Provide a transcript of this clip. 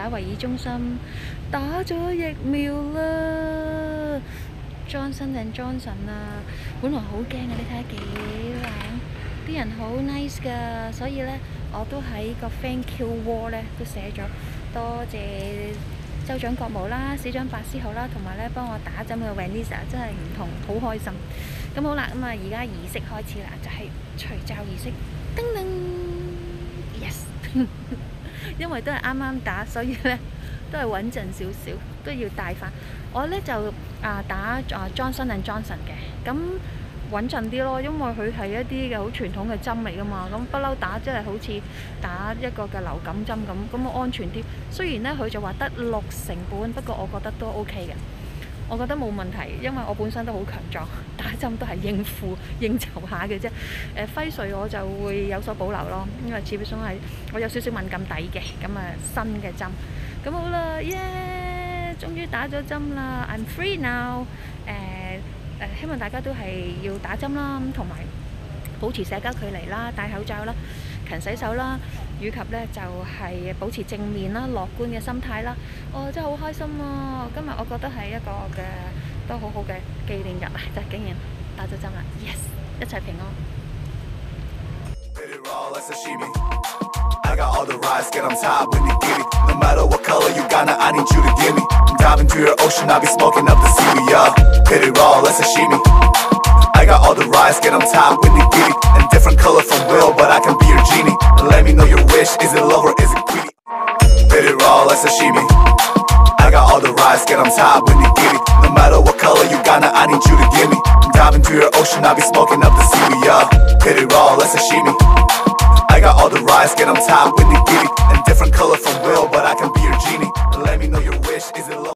打維爾中心打咗疫苗啦。Johnson & Johnson 啊，本來好驚啊，你睇下幾靚，啲人好 nice 㗎，所以咧我都喺個 thank you wall 咧都寫咗多謝州長國務啦、市長白思豪啦，同埋咧幫我打針嘅 Vanessa 真係唔同，好開心。咁好啦，咁啊而家儀式開始啦，就係除罩儀式，叮叮 yes 因為都係啱啱打，所以咧都係穩陣少少，都要戴翻。我咧就打Johnson & Johnson 嘅，咁穩陣啲咯，因為佢係一啲嘅好傳統嘅針嚟噶嘛，咁不嬲打即係好似打一個嘅流感針咁安全啲。雖然咧佢就話得60%，不過我覺得都 OK 嘅，我覺得冇問題，因為我本身都好強壯，打針都係應酬下嘅啫。輝瑞我就會有所保留咯，因為始終係我有少少敏感底嘅，咁新嘅針。咁好啦，耶！終於打咗針啦 ，I'm free now。希望大家都係要打針啦，同埋保持社交距離啦，戴口罩啦，勤洗手啦，以及咧就係保持正面啦、樂觀嘅心態啦。真係好開心啊！今日我覺得係一個嘅都好好嘅紀念日啊，就係竟然打咗針啦 ，yes！ 一齊平安。I got all the rides, get on top when you get it. No matter what color you got, now I need you to give me. I'm diving through your ocean, I'll be smoking up the seaweed, yeah. Hit it raw, let's sashimi. I got all the rides, get on top when you get it. And different color from Will, but I can be your genie. Let me know your wish, is it love or is it greedy? Hit it raw, let's sashimi. I got all the rides, get on top when you get it. No matter what color you got, now I need you to give me. I'm diving through your ocean, I'll be smoking up the seaweed, yeah. Hit it raw, let's sashimi. I got all the rides, get on top when you get it. And different color from Will, but I can